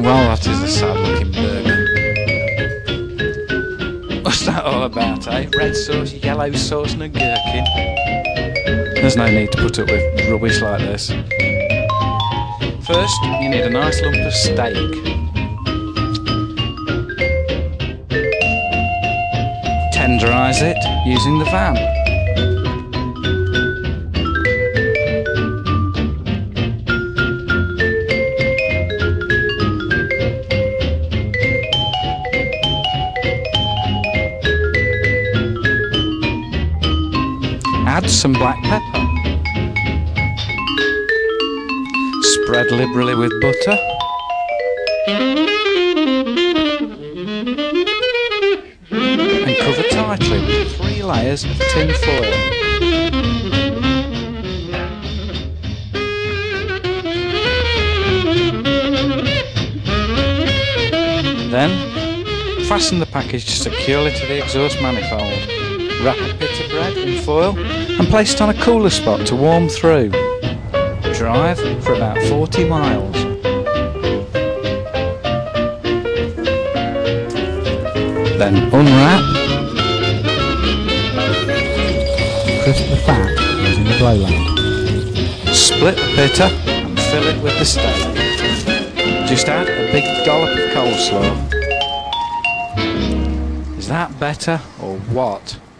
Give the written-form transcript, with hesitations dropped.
Well, that is a sad looking burger. What's that all about, eh? Red sauce, yellow sauce and a gherkin. There's no need to put up with rubbish like this. First, you need a nice lump of steak. Tenderise it using the van. Add some black pepper. Spread liberally with butter. And cover tightly with 3 layers of tin foil. Then, fasten the package securely to the exhaust manifold. Wrap a bit of bread in foil and place it on a cooler spot to warm through. Drive for about 40 miles. Then unwrap. Crisp the fat using the blow lamp. Split the pitta and fill it with the steak. Just add a big dollop of coleslaw. Is that better or what?